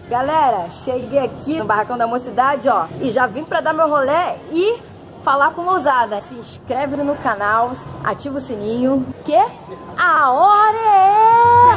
Galera, cheguei aqui no Barracão da Mocidade, ó, e já vim pra dar meu rolê e falar com Lousada. Se inscreve no canal, ativa o sininho, que a hora é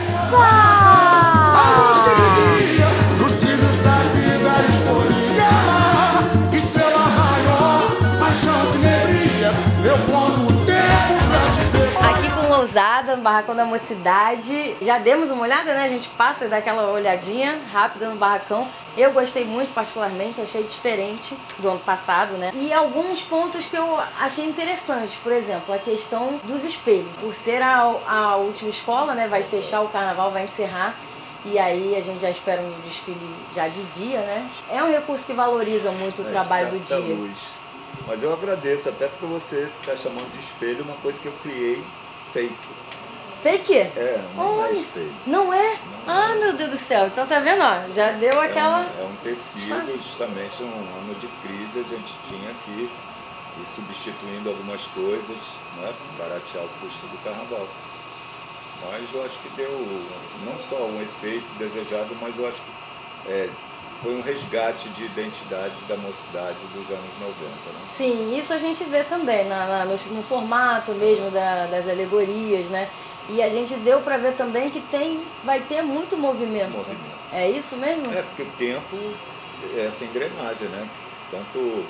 essa! Nos trilhos da vida escolhi amar, estrela maior, paixão que alegria, eu conto o tempo pra te ver. Aqui com Lousada, no Barracão da Mocidade. Já demos uma olhada, né? A gente passa e dá aquela olhadinha rápida no barracão. Eu gostei muito, particularmente, achei diferente do ano passado, né? E alguns pontos que eu achei interessantes, por exemplo, a questão dos espelhos. Por ser a última escola, né? Vai fechar o carnaval, vai encerrar. E aí a gente já espera um desfile já de dia, né? É um recurso que valoriza muito o trabalho do dia. Luz. Mas eu agradeço até porque você está chamando de espelho uma coisa que eu criei fake. Fake? É, não é espelho. Não é? Não Ah, meu Deus do céu. Então tá vendo, ó? Já deu aquela... É um tecido, justamente num ano de crise a gente tinha que ir substituindo algumas coisas, né, para baratear o custo do carnaval. Mas eu acho que deu não só um efeito desejado, mas eu acho que foi um resgate de identidade da mocidade dos anos 90, né? Sim, isso a gente vê também no formato mesmo das alegorias, né? E a gente deu para ver também que vai ter muito movimento. É isso mesmo? É, porque o tempo é essa engrenagem, né? Tanto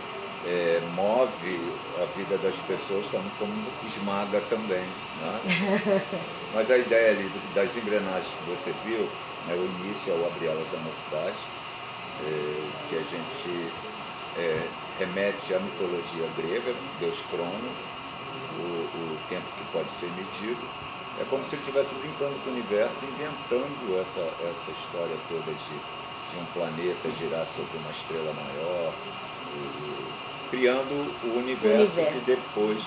move a vida das pessoas, como esmaga também, né? Mas a ideia ali das engrenagens que você viu, né, o início ao Abre Alas da Mocidade, que a gente remete à mitologia grega, Deus Crono, o tempo que pode ser medido. É como se ele estivesse brincando com o universo, inventando essa história toda de um planeta girar sobre uma estrela maior, criando o universo. E depois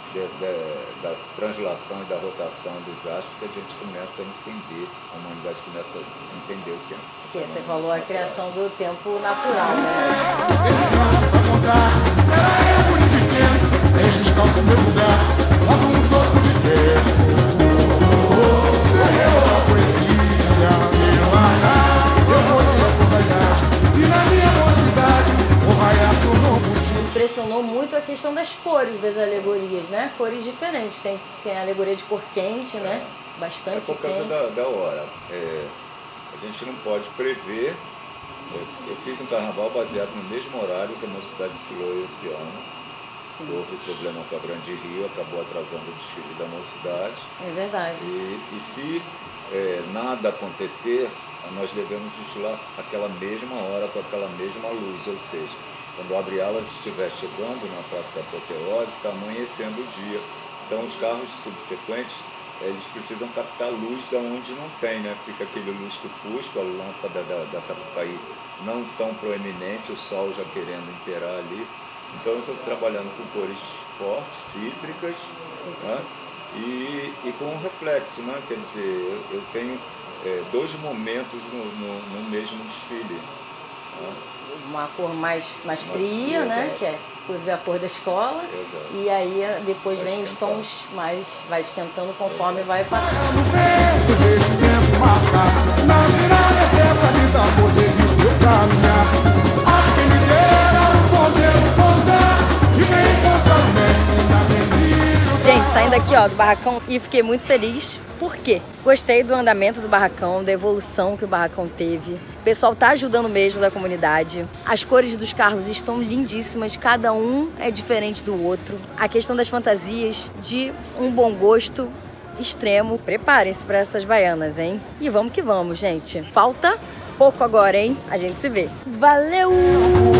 da translação e da rotação dos astros que a gente começa a entender, a humanidade começa a entender o tempo. Porque você falou a criação do tempo natural, né? Impressionou muito a questão das cores das alegorias, né? Cores diferentes. Tem a alegoria de cor quente, né? Bastante quente. É por causa da hora. A gente não pode prever. Eu fiz um carnaval baseado no mesmo horário que a Mocidade desfilou esse ano. Houve problema com a Grande Rio, acabou atrasando o desfile da Mocidade. É verdade. E se nada acontecer, nós devemos desfilar aquela mesma hora com aquela mesma luz, ou seja, quando o Abre Alas estiver chegando na Praça da Apoteose, está amanhecendo o dia. Então os carros subsequentes, eles precisam captar luz da onde não tem, né? Fica aquele lusco-fusco, a lâmpada da Sapucaí não tão proeminente, o sol já querendo imperar ali. Então eu estou trabalhando com cores fortes, cítricas, né? E com um reflexo, né? Quer dizer, eu tenho dois momentos no mesmo desfile, né? Uma cor mais fria, né? Que é inclusive a cor da escola. Exato. E aí depois vem os tons mais, vai esquentando conforme vai passando. Gente, saindo aqui ó, do barracão e fiquei muito feliz. Por quê? Gostei do andamento do barracão, da evolução que o barracão teve. O pessoal tá ajudando mesmo da comunidade. As cores dos carros estão lindíssimas, cada um é diferente do outro. A questão das fantasias, de um bom gosto extremo. Preparem-se para essas baianas, hein? E vamos que vamos, gente. Falta pouco agora, hein? A gente se vê. Valeu!